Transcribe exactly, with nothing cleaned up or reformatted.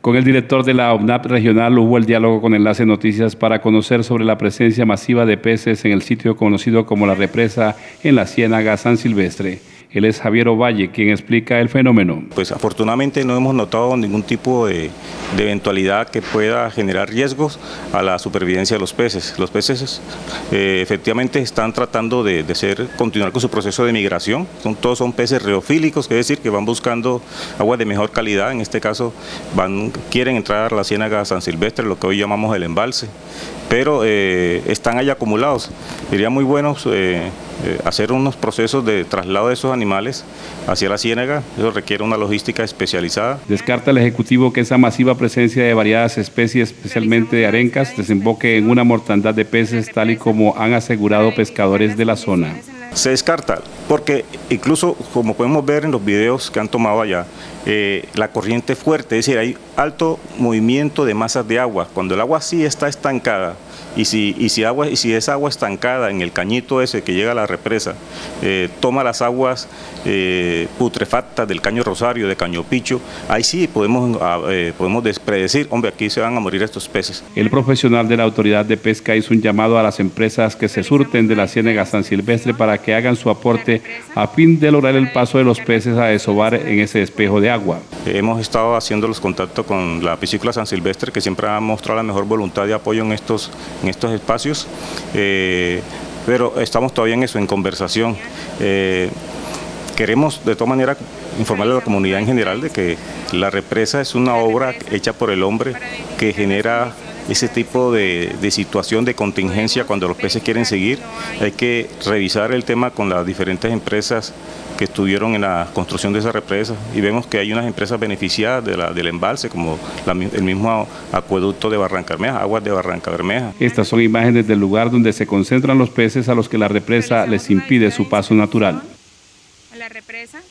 Con el director de la O N A P regional hubo el diálogo con Enlace Noticias para conocer sobre la presencia masiva de peces en el sitio conocido como La Represa en la Ciénaga San Silvestre. Él es Javier Ovalle, quien explica el fenómeno. Pues afortunadamente no hemos notado ningún tipo de, de eventualidad que pueda generar riesgos a la supervivencia de los peces. Los peces eh, efectivamente están tratando de, de ser, continuar con su proceso de migración. Son, todos son peces reofílicos, es decir, que van buscando aguas de mejor calidad. En este caso van, quieren entrar a la Ciénaga San Silvestre, lo que hoy llamamos el embalse, pero eh, están ahí acumulados. Sería muy bueno eh, eh, hacer unos procesos de traslado de esos animales hacia la ciénaga. Eso requiere una logística especializada. Descarta el Ejecutivo que esa masiva presencia de variadas especies, especialmente de arencas, desemboque en una mortandad de peces, tal y como han asegurado pescadores de la zona. Se descarta, porque incluso como podemos ver en los videos que han tomado allá, eh, la corriente es fuerte, es decir, hay alto movimiento de masas de agua. Cuando el agua sí está estancada, y si, y si, agua, y si esa agua estancada en el cañito ese que llega a la represa, eh, toma las aguas eh, putrefactas del Caño Rosario, de Caño Picho, ahí sí podemos, eh, podemos predecir, hombre, aquí se van a morir estos peces. El profesional de la Autoridad de Pesca hizo un llamado a las empresas que se surten de la Ciénaga San Silvestre para que hagan su aporte a fin de lograr el paso de los peces a desovar en ese espejo de agua. Hemos estado haciendo los contactos con la Piscícola San Silvestre, que siempre ha mostrado la mejor voluntad de apoyo en estos, en estos espacios, eh, pero estamos todavía en eso, en conversación. Eh, queremos de todas maneras informarle a la comunidad en general de que la represa es una obra hecha por el hombre que genera ese tipo de, de situación de contingencia cuando los peces quieren seguir. Hay que revisar el tema con las diferentes empresas que estuvieron en la construcción de esa represa y vemos que hay unas empresas beneficiadas de la, del embalse, como la, el mismo acueducto de Barranca Bermeja, Aguas de Barranca Bermeja. Estas son imágenes del lugar donde se concentran los peces a los que la represa les impide su paso natural. La represa.